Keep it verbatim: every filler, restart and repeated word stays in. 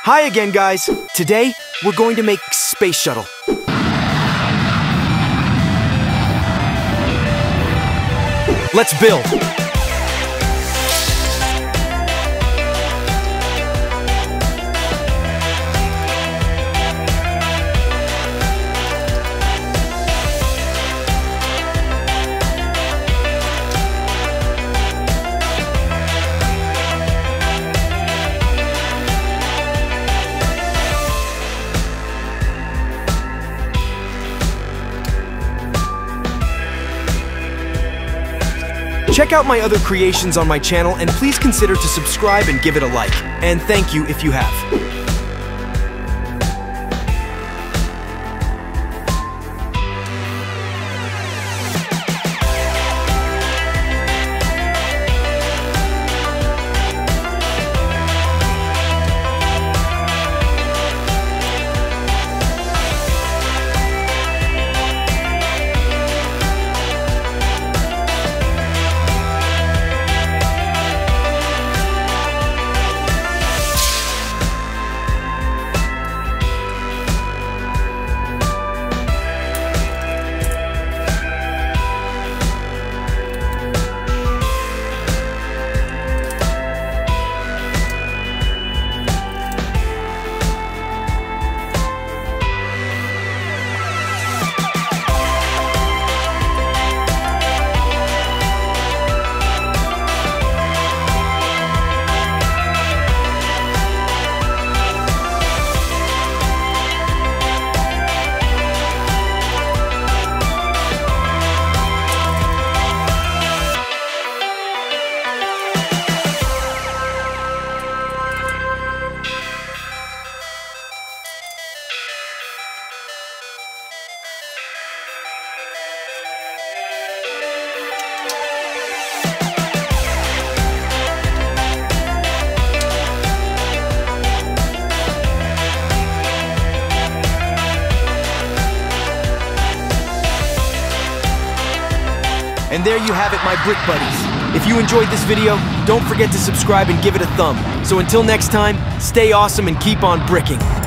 Hi again, guys. Today, we're going to make Space Shuttle. Let's build. Check out my other creations on my channel and please consider to subscribe and give it a like. And thank you if you have. And there you have it, my brick buddies. If you enjoyed this video, don't forget to subscribe and give it a thumb. So until next time, stay awesome and keep on bricking.